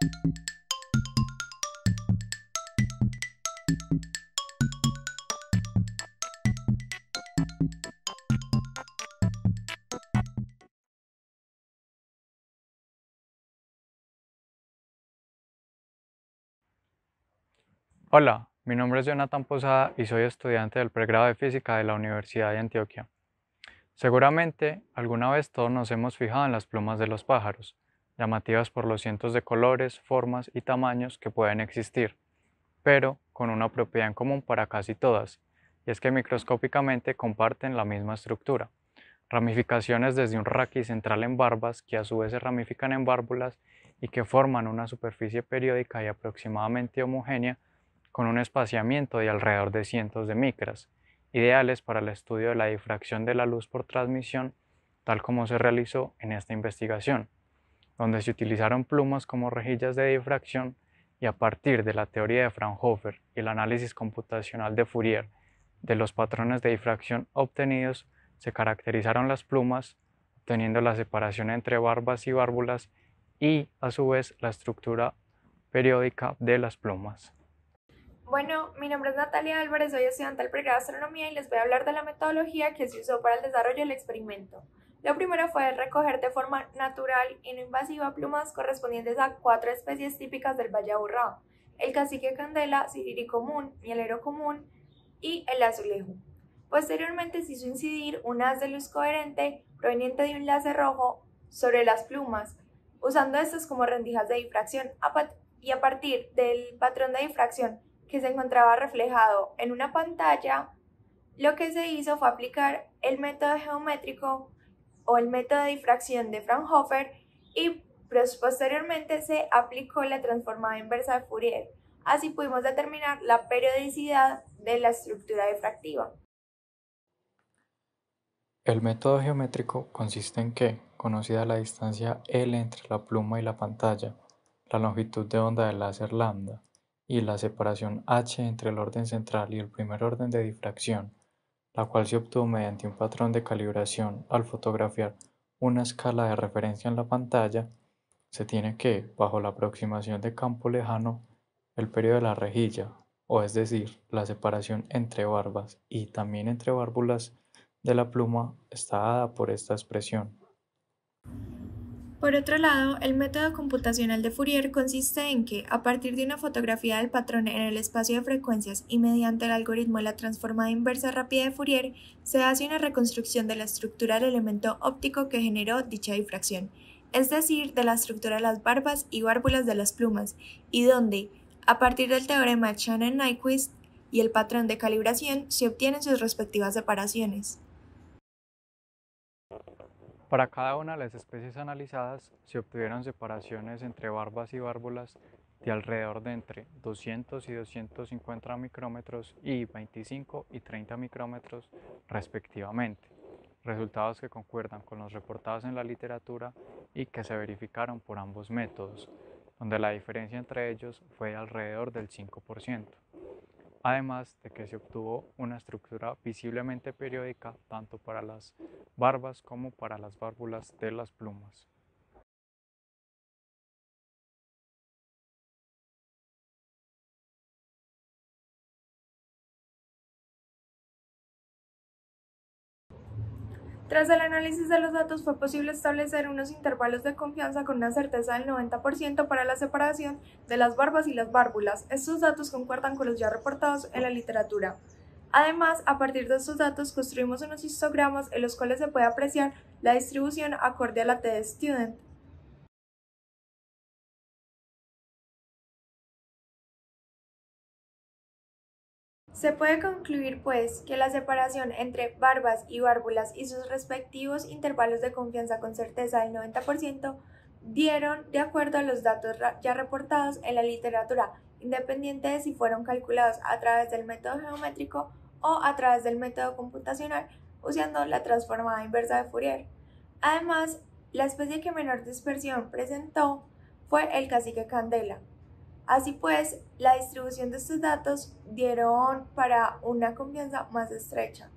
Hola, mi nombre es Jonathan Posada y soy estudiante del pregrado de Física de la Universidad de Antioquia. Seguramente alguna vez todos nos hemos fijado en las plumas de los pájaros, llamativas por los cientos de colores, formas y tamaños que pueden existir, pero con una propiedad en común para casi todas, y es que microscópicamente comparten la misma estructura. Ramificaciones desde un raquis central en barbas que a su vez se ramifican en válvulas y que forman una superficie periódica y aproximadamente homogénea con un espaciamiento de alrededor de cientos de micras, ideales para el estudio de la difracción de la luz por transmisión, tal como se realizó en esta investigación, donde se utilizaron plumas como rejillas de difracción y a partir de la teoría de Fraunhofer y el análisis computacional de Fourier de los patrones de difracción obtenidos, se caracterizaron las plumas, obteniendo la separación entre barbas y válvulas y, a su vez, la estructura periódica de las plumas. Bueno, mi nombre es Natalia Álvarez, soy estudiante del pregrado de Astronomía y les voy a hablar de la metodología que se usó para el desarrollo del experimento. Lo primero fue recoger de forma natural y no invasiva plumas correspondientes a 4 especies típicas del Valle Aburrá: el cacique candela, siriri común, mielero común y el azulejo. Posteriormente se hizo incidir un haz de luz coherente proveniente de un láser rojo sobre las plumas, usando estas como rendijas de difracción y a partir del patrón de difracción que se encontraba reflejado en una pantalla, lo que se hizo fue aplicar el método geométrico o el método de difracción de Fraunhofer y posteriormente se aplicó la transformada inversa de Fourier. Así pudimos determinar la periodicidad de la estructura difractiva. El método geométrico consiste en que, conocida la distancia L entre la pluma y la pantalla, la longitud de onda del láser lambda y la separación h entre el orden central y el primer orden de difracción, la cual se obtuvo mediante un patrón de calibración al fotografiar una escala de referencia en la pantalla, se tiene que, bajo la aproximación de campo lejano, el periodo de la rejilla, o es decir, la separación entre barbas y también entre válvulas de la pluma, está dada por esta expresión. Por otro lado, el método computacional de Fourier consiste en que, a partir de una fotografía del patrón en el espacio de frecuencias y mediante el algoritmo de la transformada inversa rápida de Fourier, se hace una reconstrucción de la estructura del elemento óptico que generó dicha difracción, es decir, de la estructura de las barbas y válvulas de las plumas, y donde, a partir del teorema de Shannon-Nyquist y el patrón de calibración, se obtienen sus respectivas separaciones. Para cada una de las especies analizadas se obtuvieron separaciones entre barbas y válvulas de alrededor de entre 200 y 250 micrómetros y 25 y 30 micrómetros respectivamente, resultados que concuerdan con los reportados en la literatura y que se verificaron por ambos métodos, donde la diferencia entre ellos fue de alrededor del 5%. Además de que se obtuvo una estructura visiblemente periódica tanto para las barbas como para las válvulas de las plumas. Tras el análisis de los datos fue posible establecer unos intervalos de confianza con una certeza del 90% para la separación de las barbas y las válvulas. Estos datos concuerdan con los ya reportados en la literatura. Además, a partir de estos datos construimos unos histogramas en los cuales se puede apreciar la distribución acorde a la T de Student. Se puede concluir, pues, que la separación entre barbas y válvulas y sus respectivos intervalos de confianza con certeza del 90% dieron de acuerdo a los datos ya reportados en la literatura, independiente de si fueron calculados a través del método geométrico o a través del método computacional usando la transformada inversa de Fourier. Además, la especie que menor dispersión presentó fue el cacique candela. Así pues, la distribución de estos datos dieron para una confianza más estrecha.